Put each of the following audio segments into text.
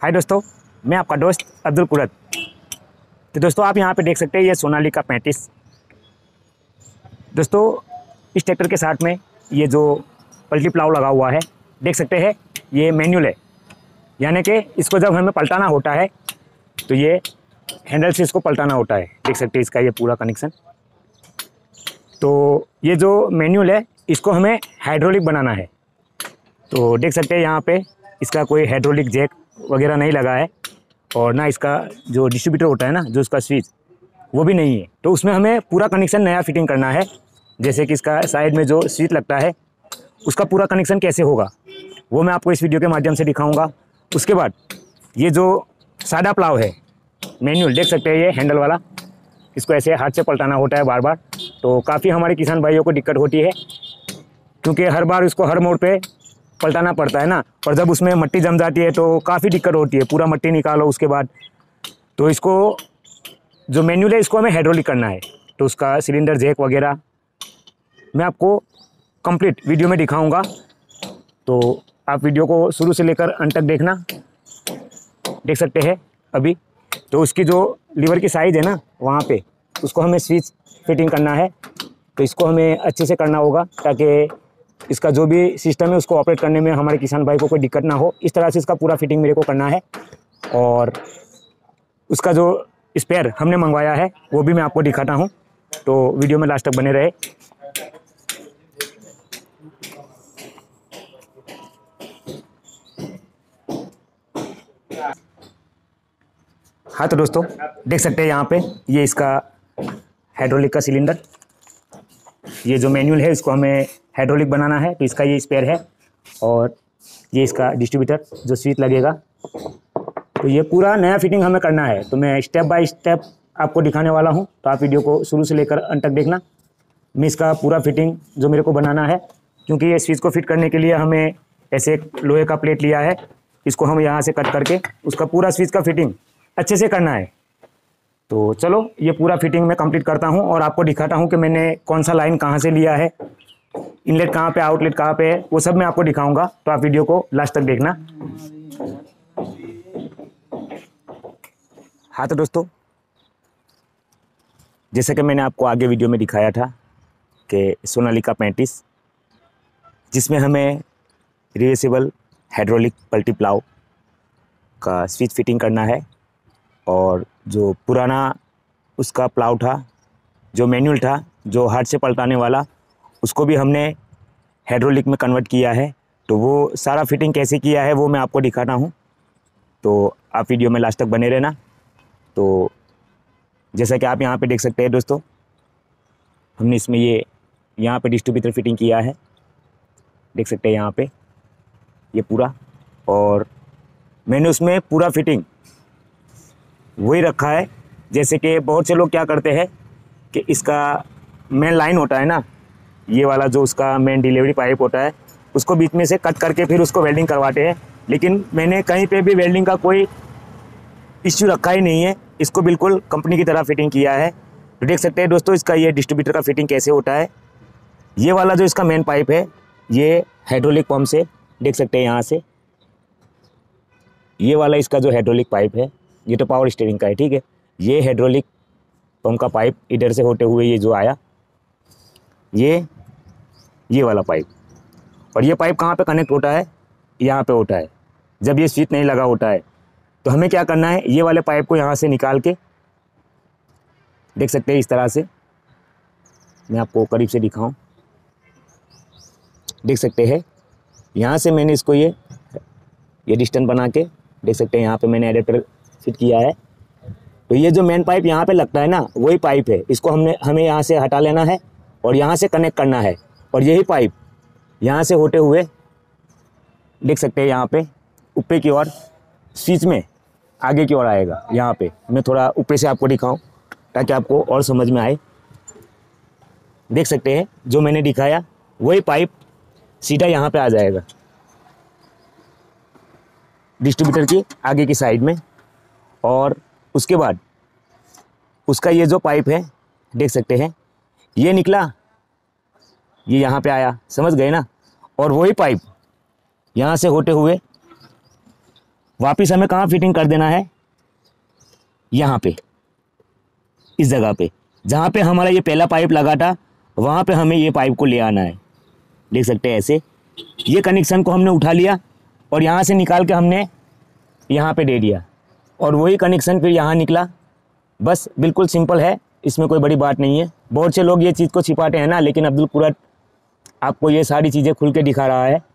हाय दोस्तों, मैं आपका दोस्त अब्दुल कुरत। तो दोस्तों आप यहाँ पे देख सकते हैं ये सोनालिका 35। दोस्तों इस ट्रैक्टर के साथ में ये जो पलटी प्लाव लगा हुआ है देख सकते हैं, ये मैनुअल है, यानी कि इसको जब हमें पलटाना होता है तो ये हैंडल से इसको पलटाना होता है। देख सकते हैं इसका ये पूरा कनेक्शन। तो ये जो मैनुअल है इसको हमें हाइड्रोलिक बनाना है। तो देख सकते हैं यहाँ पे इसका कोई हाइड्रोलिक जैक वगैरह नहीं लगा है और ना इसका जो डिस्ट्रीब्यूटर होता है ना, जो इसका स्विच, वो भी नहीं है। तो उसमें हमें पूरा कनेक्शन नया फिटिंग करना है। जैसे कि इसका साइड में जो स्विच लगता है उसका पूरा कनेक्शन कैसे होगा वो मैं आपको इस वीडियो के माध्यम से दिखाऊंगा। उसके बाद ये जो सादा प्लाव है मैनुअल, देख सकते हैं ये हैंडल वाला, इसको ऐसे हाथ से पलटाना होता है बार बार। तो काफ़ी हमारे किसान भाइयों को दिक्कत होती है क्योंकि हर बार इसको हर मोड़ पे पलटाना पड़ता है ना, और जब उसमें मिट्टी जम जाती है तो काफ़ी दिक्कत होती है। पूरा मिट्टी निकालो उसके बाद। तो इसको जो मैनुअल है इसको हमें हाइड्रोलिक करना है। तो उसका सिलेंडर जैक वगैरह मैं आपको कंप्लीट वीडियो में दिखाऊंगा। तो आप वीडियो को शुरू से लेकर अंत तक देखना। देख सकते हैं अभी तो उसकी जो लीवर की साइज़ है ना, वहाँ पे उसको हमें स्विच फिटिंग करना है। तो इसको हमें अच्छे से करना होगा ताकि इसका जो भी सिस्टम है उसको ऑपरेट करने में हमारे किसान भाई को कोई दिक्कत ना हो। इस तरह से इसका पूरा फिटिंग मेरे को करना है। और उसका जो स्पेयर हमने मंगवाया है वो भी मैं आपको दिखाता हूँ। तो वीडियो में लास्ट तक बने रहे। हाँ तो दोस्तों देख सकते हैं यहाँ पे ये इसका हाइड्रोलिक का सिलेंडर, ये जो मैनुअल है इसको हमें हाइड्रोलिक बनाना है। तो इसका ये स्पेयर है और ये इसका डिस्ट्रीब्यूटर जो स्विच लगेगा। तो ये पूरा नया फिटिंग हमें करना है। तो मैं स्टेप बाय स्टेप आपको दिखाने वाला हूँ। तो आप वीडियो को शुरू से लेकर अंत तक देखना। मैं इसका पूरा फिटिंग जो मेरे को बनाना है, क्योंकि ये स्विच को फिट करने के लिए हमें ऐसे एक लोहे का प्लेट लिया है, इसको हम यहाँ से कट करके उसका पूरा स्विच का फिटिंग अच्छे से करना है। तो चलो ये पूरा फिटिंग मैं कंप्लीट करता हूँ और आपको दिखाता हूँ कि मैंने कौन सा लाइन कहाँ से लिया है, इनलेट कहाँ पे, आउटलेट कहाँ पे है, वो सब मैं आपको दिखाऊंगा। तो आप वीडियो को लास्ट तक देखना। हाँ तो दोस्तों जैसे कि मैंने आपको आगे वीडियो में दिखाया था कि सोनालिका 35, जिसमें हमें रिवर्सिबल हाइड्रोलिक पलटी प्लाव का स्विच फिटिंग करना है। और जो पुराना उसका प्लाव था, जो मैनुअल था, जो हाथ से पलटाने वाला, उसको भी हमने हाइड्रोलिक में कन्वर्ट किया है। तो वो सारा फिटिंग कैसे किया है वो मैं आपको दिखाता हूँ। तो आप वीडियो में लास्ट तक बने रहना। तो जैसा कि आप यहाँ पे देख सकते हैं दोस्तों, हमने इसमें ये यहाँ पे डिस्ट्रीब्यूटर फिटिंग किया है। देख सकते हैं यहाँ पे ये पूरा, और मैंने उसमें पूरा फिटिंग वही रखा है। जैसे कि बहुत से लोग क्या करते हैं कि इसका मेन लाइन होता है ना, ये वाला जो उसका मेन डिलीवरी पाइप होता है, उसको बीच में से कट करके फिर उसको वेल्डिंग करवाते हैं। लेकिन मैंने कहीं पे भी वेल्डिंग का कोई इश्यू रखा ही नहीं है, इसको बिल्कुल कंपनी की तरह फिटिंग किया है। तो देख सकते हैं दोस्तों इसका ये डिस्ट्रीब्यूटर का फिटिंग कैसे होता है। ये वाला जो इसका मेन पाइप है ये हाइड्रोलिक पंप से, देख सकते हैं यहाँ से, ये वाला इसका जो हाइड्रोलिक पाइप है, ये तो पावर स्टीयरिंग का है, ठीक है। ये हाइड्रोलिक पंप का पाइप इधर से होते हुए ये जो आया, ये वाला पाइप, और ये पाइप कहाँ पे कनेक्ट होता है, यहाँ पे होता है जब ये स्विच नहीं लगा होता है। तो हमें क्या करना है, ये वाले पाइप को यहाँ से निकाल के, देख सकते हैं इस तरह से, मैं आपको करीब से दिखाऊं, देख सकते हैं यहाँ से मैंने इसको ये डिस्टेंस बना के, देख सकते हैं यहाँ पे मैंने एडेप्टर फिट किया है। तो ये जो मेन पाइप यहाँ पे लगता है ना, वही पाइप है। इसको हमें यहाँ से हटा लेना है और यहाँ से कनेक्ट करना है। और यही पाइप यहाँ से होते हुए, देख सकते हैं यहाँ पे ऊपर की ओर स्विच में आगे की ओर आएगा। यहाँ पे मैं थोड़ा ऊपर से आपको दिखाऊं ताकि आपको और समझ में आए। देख सकते हैं जो मैंने दिखाया वही पाइप सीधा यहाँ पे आ जाएगा डिस्ट्रीब्यूटर की आगे की साइड में। और उसके बाद उसका ये जो पाइप है, देख सकते हैं ये निकला, ये यहाँ पे आया, समझ गए ना। और वही पाइप यहाँ से होते हुए वापस हमें कहाँ फिटिंग कर देना है, यहाँ पे, इस जगह पे जहाँ पे हमारा ये पहला पाइप लगा था, वहाँ पे हमें ये पाइप को ले आना है। देख सकते हैं ऐसे ये कनेक्शन को हमने उठा लिया और यहाँ से निकाल के हमने यहाँ पे दे दिया और वही कनेक्शन फिर यहाँ निकला। बस बिल्कुल सिंपल है, इसमें कोई बड़ी बात नहीं है। बहुत से लोग ये चीज़ को छिपाते हैं ना, लेकिन अब्दुल कुरैश आपको ये सारी चीज़ें खुल के दिखा रहा है,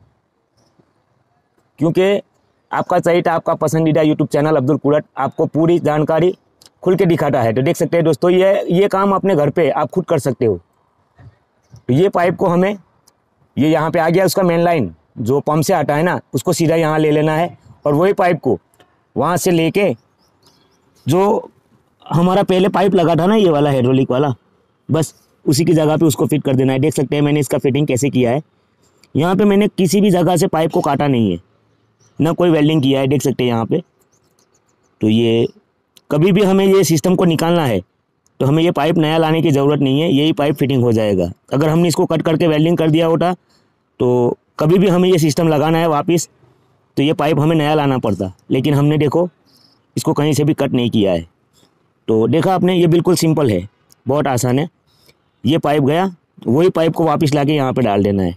क्योंकि आपका सही था, आपका पसंदीदा यूट्यूब चैनल अब्दुल कुरैश आपको पूरी जानकारी खुल के दिखाता है। तो देख सकते हैं दोस्तों, ये काम अपने घर पे आप खुद कर सकते हो। तो ये पाइप को हमें, ये यहाँ पे आ गया उसका मेन लाइन जो पंप से आता है ना, उसको सीधा यहाँ ले लेना है और वही पाइप को वहाँ से लेके जो हमारा पहले पाइप लगा था ना, ये वाला हाइड्रोलिक वाला, बस उसी की जगह पे उसको फिट कर देना है। देख सकते हैं मैंने इसका फिटिंग कैसे किया है। यहाँ पे मैंने किसी भी जगह से पाइप को काटा नहीं है, ना कोई वेल्डिंग किया है। देख सकते हैं यहाँ पे। तो ये कभी भी हमें ये सिस्टम को निकालना है तो हमें ये पाइप नया लाने की ज़रूरत नहीं है, यही पाइप फिटिंग हो जाएगा। अगर हमने इसको कट करके वेल्डिंग कर दिया होता तो कभी भी हमें ये सिस्टम लगाना है वापस, तो ये पाइप हमें नया लाना पड़ता। लेकिन हमने देखो इसको कहीं से भी कट नहीं किया है। तो देखा आपने, ये बिल्कुल सिंपल है, बहुत आसान है। ये पाइप गया, वही पाइप को वापस लाके यहाँ पे डाल देना है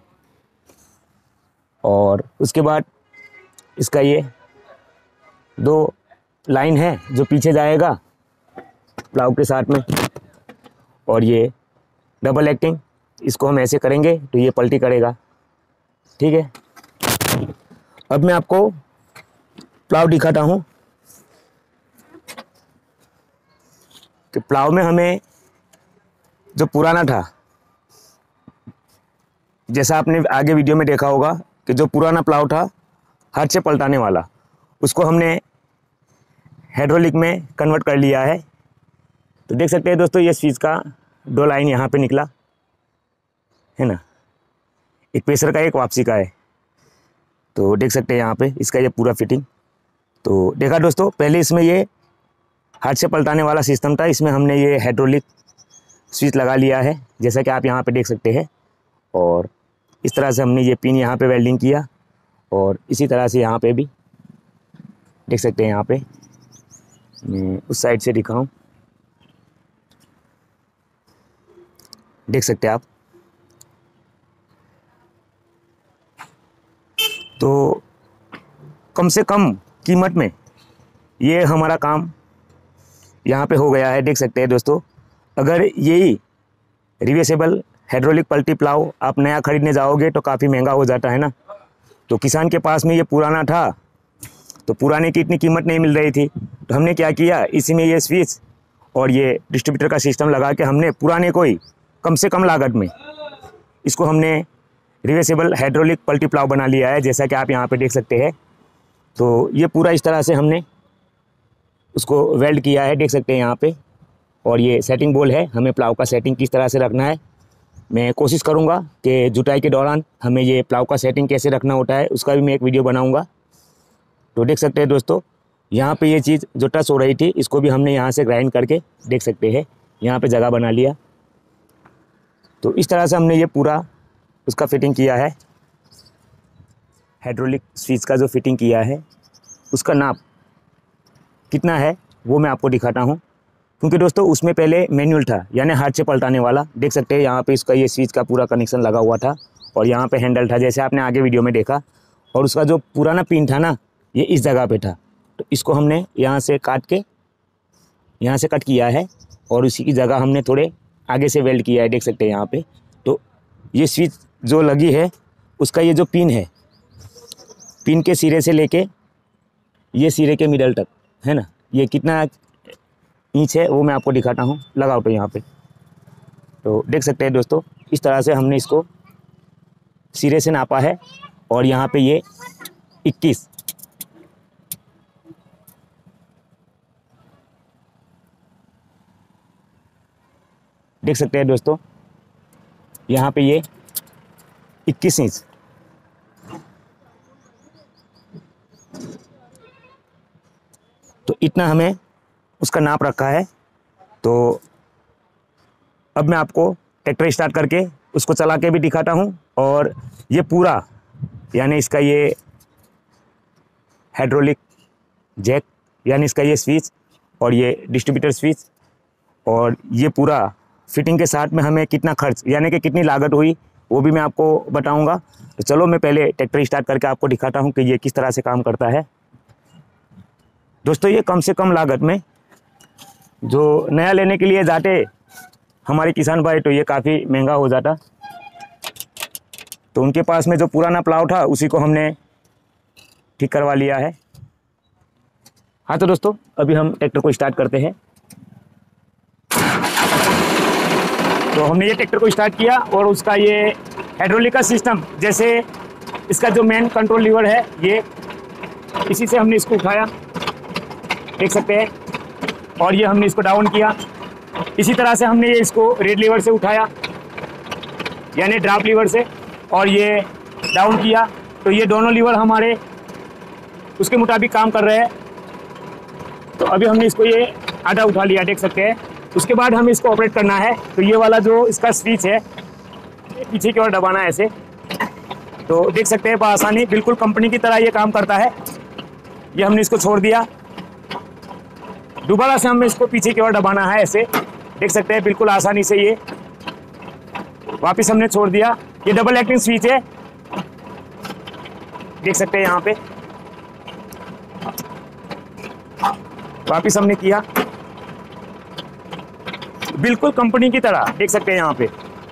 और उसके बाद इसका ये 2 लाइन है जो पीछे जाएगा प्लाव के साथ में, और ये डबल एक्टिंग, इसको हम ऐसे करेंगे तो ये पलटी करेगा। ठीक है, अब मैं आपको प्लाव दिखाता हूँ कि प्लाव में हमें जो पुराना था, जैसा आपने आगे वीडियो में देखा होगा कि जो पुराना प्लाव था हाथ से पलटाने वाला, उसको हमने हाइड्रोलिक में कन्वर्ट कर लिया है। तो देख सकते हैं दोस्तों, ये स्विच का 2 लाइन यहाँ पे निकला है ना, एक प्रेशर का एक वापसी का है। तो देख सकते हैं यहाँ पे इसका ये पूरा फिटिंग। तो देखा दोस्तों, पहले इसमें ये हाथ से पलटाने वाला सिस्टम था, इसमें हमने ये हाइड्रोलिक स्विच लगा लिया है जैसा कि आप यहाँ पे देख सकते हैं। और इस तरह से हमने ये पिन यहाँ पे वेल्डिंग किया और इसी तरह से यहाँ पे भी देख सकते हैं। यहाँ पे मैं उस साइड से दिखाऊं, देख सकते हैं आप। तो कम से कम कीमत में ये हमारा काम यहाँ पे हो गया है। देख सकते हैं दोस्तों, अगर यही रिवर्सेबल हाइड्रोलिक पल्टी प्लाव आप नया खरीदने जाओगे तो काफ़ी महंगा हो जाता है ना। तो किसान के पास में ये पुराना था, तो पुराने की इतनी कीमत नहीं मिल रही थी, तो हमने क्या किया, इसी में ये स्विच और ये डिस्ट्रीब्यूटर का सिस्टम लगा के हमने पुराने को ही कम से कम लागत में इसको हमने रिवर्सेबल हाइड्रोलिक पल्टी प्लाव बना लिया है, जैसा कि आप यहाँ पे देख सकते हैं। तो ये पूरा इस तरह से हमने उसको वेल्ड किया है, देख सकते हैं यहाँ पे। और ये सेटिंग बोल है, हमें प्लाव का सेटिंग किस तरह से रखना है। मैं कोशिश करूँगा कि जुताई के दौरान हमें ये प्लाव का सेटिंग कैसे रखना होता है, उसका भी मैं एक वीडियो बनाऊँगा। तो देख सकते हैं दोस्तों, यहाँ पे ये चीज़ जो टच हो रही थी, इसको भी हमने यहाँ से ग्राइंड करके देख सकते हैं यहाँ पे जगह बना लिया। तो इस तरह से हमने ये पूरा उसका फिटिंग किया है। हाइड्रोलिक स्विच का जो फिटिंग किया है उसका नाप कितना है वो मैं आपको दिखाता हूँ, क्योंकि दोस्तों उसमें पहले मैनुअल था, यानी हाथ से पलटाने वाला। देख सकते हैं यहाँ पे इसका ये स्विच का पूरा कनेक्शन लगा हुआ था और यहाँ पे हैंडल था, जैसे आपने आगे वीडियो में देखा। और उसका जो पुराना पिन था ना, ये इस जगह पे था, तो इसको हमने यहाँ से काट के यहाँ से कट किया है और उसी की जगह हमने थोड़े आगे से वेल्ड किया है, देख सकते हैं यहाँ पे। तो ये स्विच जो लगी है उसका ये जो पिन है, पिन के सिरे से लेके ये सिरे के मिडल तक है ना, ये कितना इंच है वो मैं आपको दिखाता हूँ। लगाओ तो यहाँ पे, तो देख सकते हैं दोस्तों, इस तरह से हमने इसको सिरे से नापा है। और यहाँ पे ये 21 देख सकते हैं दोस्तों, यहाँ पे ये 21 इंच। तो इतना हमें उसका नाप रखा है। तो अब मैं आपको ट्रैक्टर स्टार्ट करके उसको चला के भी दिखाता हूँ। और ये पूरा यानी इसका ये हाइड्रोलिक जैक, यानी इसका ये स्विच और ये डिस्ट्रीब्यूटर स्विच, और ये पूरा फिटिंग के साथ में हमें कितना खर्च यानी कि कितनी लागत हुई वो भी मैं आपको बताऊंगा। तो चलो मैं पहले ट्रैक्टर स्टार्ट करके आपको दिखाता हूं कि ये किस तरह से काम करता है। दोस्तों ये कम से कम लागत में, जो नया लेने के लिए जाते हमारे किसान भाई तो ये काफ़ी महंगा हो जाता, तो उनके पास में जो पुराना प्लाव था उसी को हमने ठीक करवा लिया है। हाँ तो दोस्तों अभी हम ट्रैक्टर को स्टार्ट करते हैं। तो हमने ये ट्रैक्टर को स्टार्ट किया और उसका ये हाइड्रोलिक का सिस्टम, जैसे इसका जो मेन कंट्रोल लीवर है ये, इसी से हमने इसको उठाया, देख सकते हैं, और ये हमने इसको डाउन किया। इसी तरह से हमने ये इसको रेड लीवर से उठाया यानी ड्राफ्ट लीवर से, और ये डाउन किया। तो ये दोनों लीवर हमारे उसके मुताबिक काम कर रहे हैं। तो अभी हमने इसको ये आधा उठा लिया, देख सकते हैं। उसके बाद हमें इसको ऑपरेट करना है। तो ये वाला जो इसका स्विच है पीछे की ओर दबाना है ऐसे, तो देख सकते हैं बआसानी, बिल्कुल कंपनी की तरह ये काम करता है। ये हमने इसको छोड़ दिया, दोबारा से हमें इसको पीछे की ओर दबाना है ऐसे, देख सकते हैं बिल्कुल आसानी से। ये वापस हमने छोड़ दिया। ये डबल एक्टिंग स्विच है, देख सकते हैं यहाँ पे। वापस हमने किया, बिल्कुल कंपनी की तरह, देख सकते हैं यहाँ पे।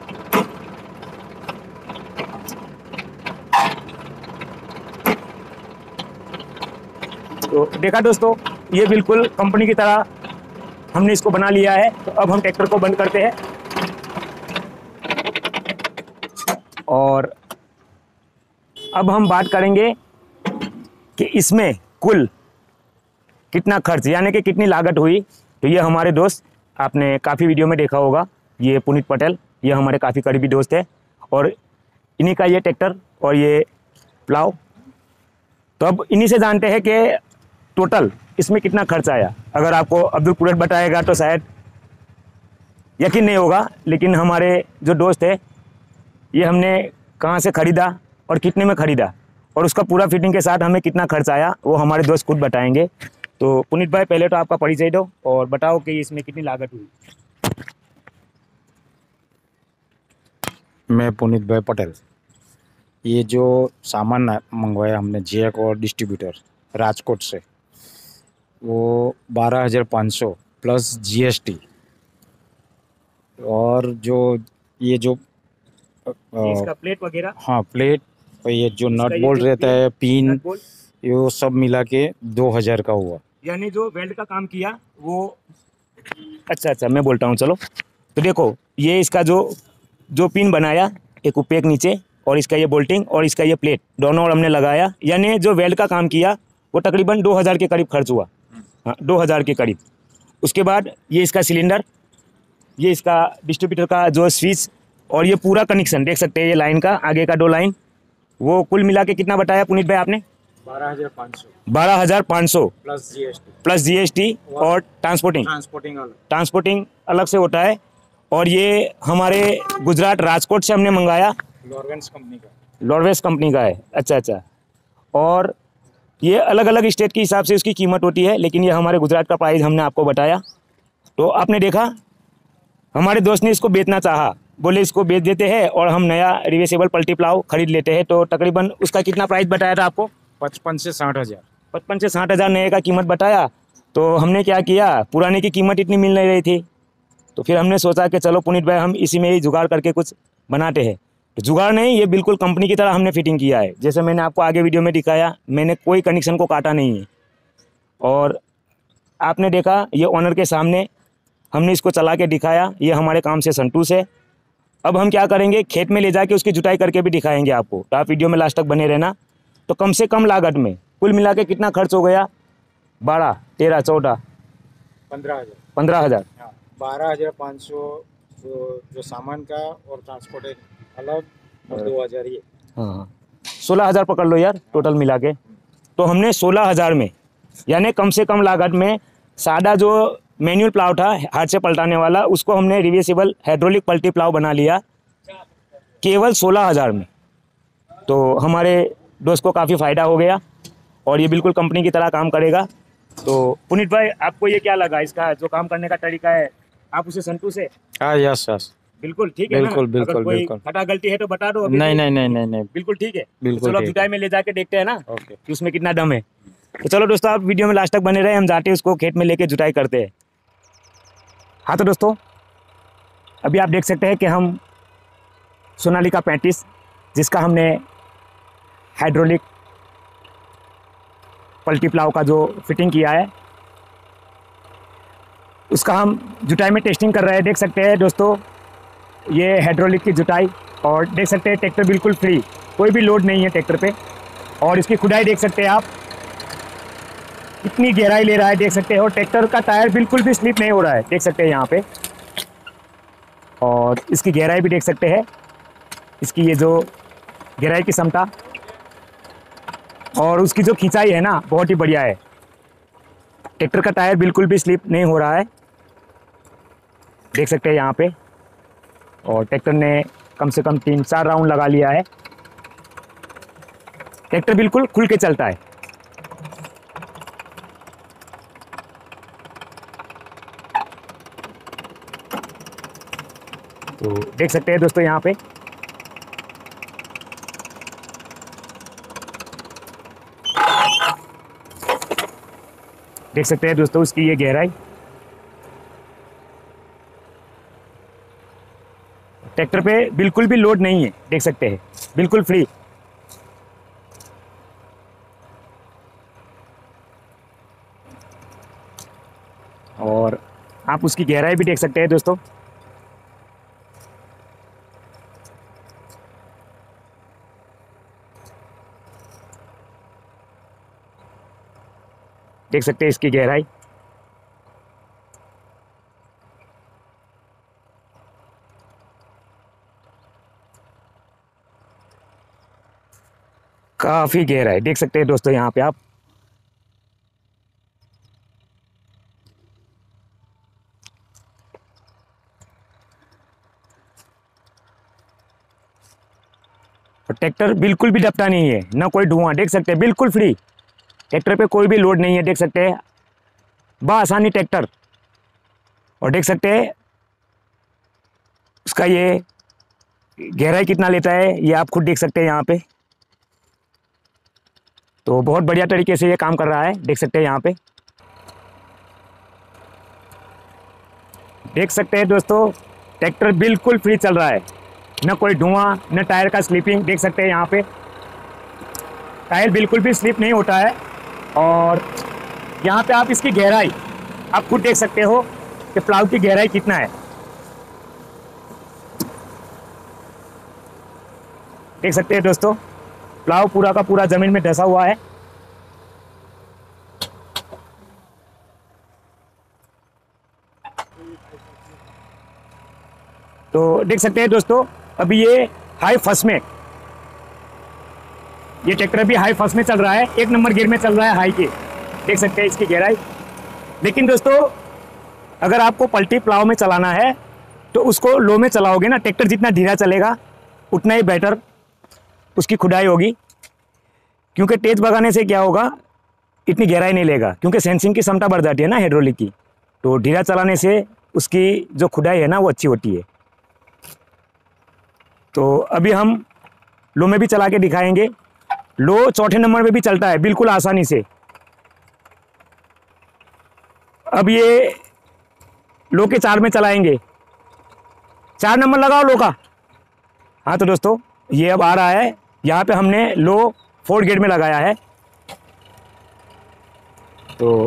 तो देखा दोस्तों, ये बिल्कुल कंपनी की तरह हमने इसको बना लिया है। तो अब हम ट्रैक्टर को बंद करते हैं और अब हम बात करेंगे कि इसमें कुल कितना खर्च यानी कि कितनी लागत हुई। तो ये हमारे दोस्त, आपने काफ़ी वीडियो में देखा होगा, ये पुनीत पटेल, ये हमारे काफ़ी करीबी दोस्त है, और इन्हीं का ये ट्रैक्टर और ये प्लाव। तो अब इन्हीं से जानते हैं कि टोटल इसमें कितना खर्च आया। अगर आपको अब्दुल कुरैश बताएगा तो शायद यकीन नहीं होगा, लेकिन हमारे जो दोस्त है ये हमने कहाँ से ख़रीदा और कितने में ख़रीदा और उसका पूरा फिटिंग के साथ हमें कितना खर्च आया वो हमारे दोस्त खुद बताएंगे। तो पुनीत भाई पहले तो आपका परिचय दो और बताओ कि इसमें कितनी लागत हुई। मैं पुनीत भाई पटेल। ये जो सामान मंगवाया हमने जैक और डिस्ट्रीब्यूटर राजकोट से, वो 12,500 प्लस GST, और जो ये जो इसका प्लेट वगैरह, हाँ प्लेट, और ये जो नट बोल्ट रहता है, पिन, ये सब मिला के 2,000 का हुआ। यानी जो वेल्ड का काम किया वो, अच्छा मैं बोलता हूँ चलो। तो देखो ये इसका जो पिन बनाया, एक ऊपर एक नीचे, और इसका ये बोल्टिंग और इसका ये प्लेट दोनों और हमने लगाया, यानी जो वेल्ड का काम किया वो तकरीबन 2,000 के करीब खर्च हुआ। हाँ 2,000 के करीब। उसके बाद ये इसका सिलेंडर, ये इसका डिस्ट्रीब्यूटर का जो स्विच और ये पूरा कनेक्शन देख सकते हैं, ये लाइन का आगे का 2 लाइन, वो कुल मिला के कितना बताया पुनीत भाई आपने? 12,500 प्लस GST और ट्रांसपोर्टिंग अलग से होता है। और ये हमारे गुजरात राजकोट से हमने मंगाया, लॉरवेस कंपनी का है। अच्छा, और ये अलग अलग स्टेट के हिसाब से उसकी कीमत होती है, लेकिन ये हमारे गुजरात का प्राइस हमने आपको बताया। तो आपने देखा हमारे दोस्त ने इसको बेचना चाहा, बोले इसको बेच देते हैं और हम नया रिवर्सेबल पल्टी प्लाव खरीद लेते हैं। तो तकरीबन उसका कितना प्राइस बताया था आपको? 55 से 60,000। 55 से 60,000 नए का कीमत बताया। तो हमने क्या किया, पुराने की कीमत इतनी मिल नहीं रही थी, तो फिर हमने सोचा कि चलो पुनीत भाई हम इसी में ही जुगाड़ करके कुछ बनाते हैं। तो जुगाड़ नहीं, ये बिल्कुल कंपनी की तरह हमने फिटिंग किया है। जैसे मैंने आपको आगे वीडियो में दिखाया, मैंने कोई कनेक्शन को काटा नहीं है। और आपने देखा ये ओनर के सामने हमने इसको चला के दिखाया, ये हमारे काम से संतुष्ट है। अब हम क्या करेंगे, खेत में ले जाके उसकी जुताई करके भी दिखाएंगे आपको। तो आप वीडियो में लास्ट तक बने रहना। तो कम से कम लागत में कुल मिला के कितना खर्च हो गया? 12, 13, 14, 15,000। 12,500 जो सामान का और ट्रांसपोर्ट अलग, और 2,000 ये। हाँ 16,000 पकड़ लो यार टोटल मिला के। तो हमने 16,000 में, यानी कम से कम लागत में, सादा जो मैनुअल प्लाव था हाथ से पलटाने वाला, उसको हमने रिवर्सेबल हाइड्रोलिक पल्टी प्लाव बना लिया केवल 16,000 में। तो हमारे दोस्त को काफ़ी फ़ायदा हो गया। और ये बिल्कुल कंपनी की तरह काम करेगा। तो पुनीत भाई, आपको ये क्या लगा, इसका जो काम करने का तरीका है, आप उसे संतुष्ट है? हाँ, यस यस। बिल्कुल ठीक है ना? बिल्कुल अगर बिल्कुल कोई बिल्कुल। खटा गलती है तो बता दो अभी नहीं भी। नहीं नहीं नहीं नहीं। बिल्कुल ठीक है, तो बिल्कुल चलो अब ठीक जुताई है। में ले जाके देखते हैं ना ओके। कि उसमें कितना दम है। तो चलो दोस्तों, आप वीडियो में लास्ट तक बने रहे, हम जाते हैं उसको खेत में लेके जुताई करते हैं। हाँ तो दोस्तों, अभी आप देख सकते हैं कि हम सोनालिका 35, जिसका हमने हाइड्रोलिक पल्टी प्लाव का जो फिटिंग किया है, उसका हम जुताई में टेस्टिंग कर रहे हैं। देख सकते हैं दोस्तों, ये हाइड्रोलिक की जुताई, और देख सकते हैं ट्रैक्टर बिल्कुल फ्री, कोई भी लोड नहीं है ट्रैक्टर पे। और इसकी खुदाई देख सकते हैं आप, कितनी गहराई ले रहा है, देख सकते हैं। और ट्रैक्टर का टायर बिल्कुल भी स्लिप नहीं हो रहा है, देख सकते हैं यहाँ पे। और इसकी गहराई भी देख सकते हैं, इसकी ये जो गहराई की क्षमता और उसकी जो खिंचाई है ना, बहुत ही बढ़िया है। ट्रैक्टर का टायर बिल्कुल भी स्लिप नहीं हो रहा है, देख सकते हैं यहाँ पे। और ट्रैक्टर ने कम से कम 3-4 राउंड लगा लिया है। ट्रैक्टर बिल्कुल खुल के चलता है। तो देख सकते हैं दोस्तों यहाँ पे, देख सकते हैं दोस्तों उसकी ये गहराई। ट्रैक्टर पे बिल्कुल भी लोड नहीं है, देख सकते हैं, बिल्कुल फ्री। और आप उसकी गहराई भी देख सकते हैं दोस्तों। देख सकते हैं इसकी गहराई। काफी गहरा है, देख सकते हैं दोस्तों यहाँ पे आप। और ट्रैक्टर बिल्कुल भी डपटा नहीं है, ना कोई धुआं, देख सकते हैं बिल्कुल फ्री। ट्रैक्टर पे कोई भी लोड नहीं है, देख सकते हैं, बआसानी ट्रैक्टर। और देख सकते हैं उसका ये गहराई कितना लेता है, ये आप खुद देख सकते हैं यहाँ पे। तो बहुत बढ़िया तरीके से ये काम कर रहा है, देख सकते हैं यहाँ पे। देख सकते हैं दोस्तों, ट्रैक्टर बिल्कुल फ्री चल रहा है, न कोई धुआं, न टायर का स्लिपिंग, देख सकते हैं यहाँ पे। टायर बिल्कुल भी स्लिप नहीं होता है। और यहाँ पे आप इसकी गहराई आप खुद देख सकते हो कि प्लाव की गहराई कितना है, देख सकते हैं दोस्तों। प्लाव पूरा का पूरा जमीन में धंसा हुआ है। तो देख सकते हैं दोस्तों, अभी ये हाई फर्स्ट में, ये ट्रैक्टर अभी हाई फर्स्ट में चल रहा है, 1 नंबर गियर में चल रहा है हाई के, देख सकते हैं इसकी गहराई। लेकिन दोस्तों, अगर आपको पल्टी प्लाव में चलाना है तो उसको लो में चलाओगे ना, ट्रैक्टर जितना धीरा चलेगा उतना ही बेटर उसकी खुदाई होगी। क्योंकि तेज भगाने से क्या होगा, इतनी गहराई नहीं लेगा, क्योंकि सेंसिंग की क्षमता बढ़ जाती है ना हाइड्रोलिक की। तो धीरा चलाने से उसकी जो खुदाई है ना, वो अच्छी होती है। तो अभी हम लो में भी चला के दिखाएंगे। लो चौथे नंबर में भी चलता है बिल्कुल आसानी से। अब ये लो के 4 में चलाएंगे। 4 नंबर लगाओ लो का। हाँ तो दोस्तों, ये अब आ रहा है, यहाँ पे हमने लो 4 गियर में लगाया है। तो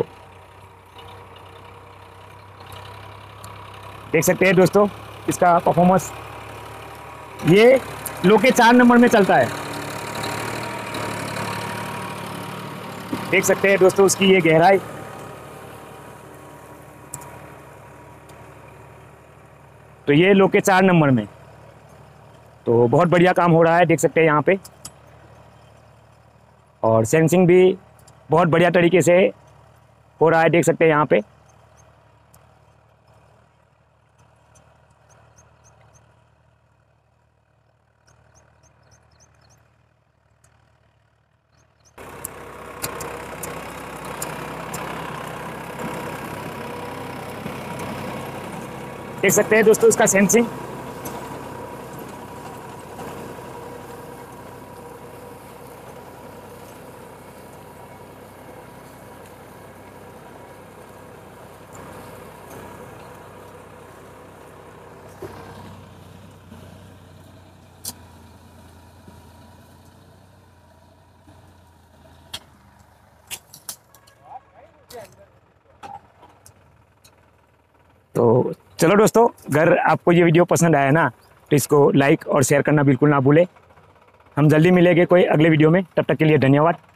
देख सकते हैं दोस्तों इसका परफॉर्मेंस, ये लो के 4 नंबर में चलता है, देख सकते हैं दोस्तों उसकी ये गहराई। तो ये लो के 4 नंबर में, तो बहुत बढ़िया काम हो रहा है, देख सकते हैं यहाँ पे। और सेंसिंग भी बहुत बढ़िया तरीके से हो रहा है, देख सकते हैं यहाँ पे। देख सकते हैं दोस्तों इसका सेंसिंग। तो चलो दोस्तों, अगर आपको ये वीडियो पसंद आया ना तो इसको लाइक और शेयर करना बिल्कुल ना भूलें। हम जल्दी मिलेंगे कोई अगले वीडियो में, तब तक के लिए धन्यवाद।